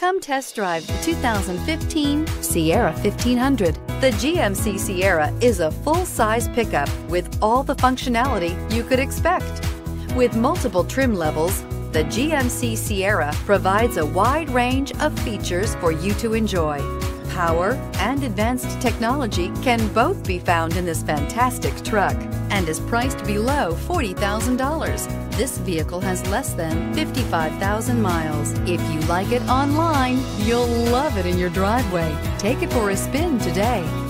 Come test drive the 2015 Sierra 1500. The GMC Sierra is a full-size pickup with all the functionality you could expect. With multiple trim levels, the GMC Sierra provides a wide range of features for you to enjoy. Power and advanced technology can both be found in this fantastic truck and is priced below $40,000. This vehicle has less than 55,000 miles. If you like it online, you'll love it in your driveway. Take it for a spin today.